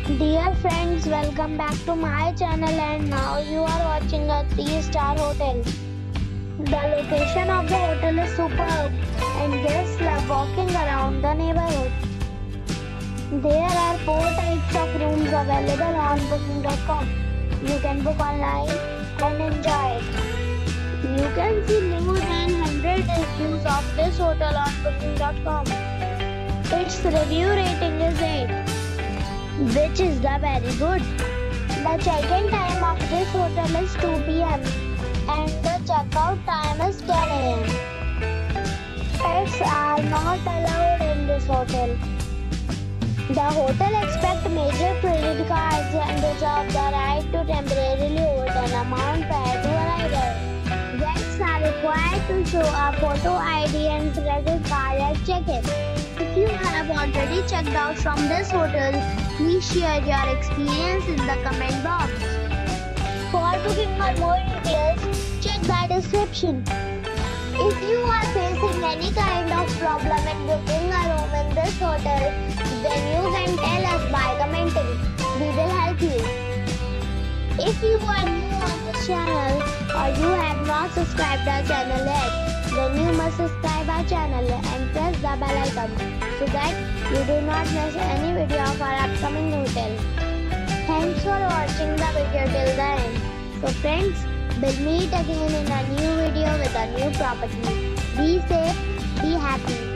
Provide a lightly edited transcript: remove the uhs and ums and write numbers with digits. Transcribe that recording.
Dear friends, welcome back to my channel and now you are watching a 3-star hotel. The location of the hotel is superb and guests love walking around the neighborhood. There are 4 types of rooms available on booking.com. You can book online and enjoy it. You can see more than 100 reviews of this hotel on booking.com. Its review rating is 8, which is the very good. The check-in time of this hotel is 2 p.m. and the check-out time is 10 a.m. Pets are not allowed in this hotel. The hotel accepts major credit cards and reserves the right to temporarily hold an amount prior to arrival. Guests are required to show a photo ID and credit card at check-in. If you have already checked out from this hotel, please share your experience in the comment box. For booking or more details, check the description. If you are facing any kind of problem in booking a room in this hotel, then you can tell us by commenting. We will help you. If you are new on this channel or you have not subscribed our channel yet, then you must subscribe our channel and press the bell icon so that you do not miss any video of our upcoming hotel. Thanks for watching the video till the end. So friends, we'll meet again in a new video with a new property. Be safe, be happy.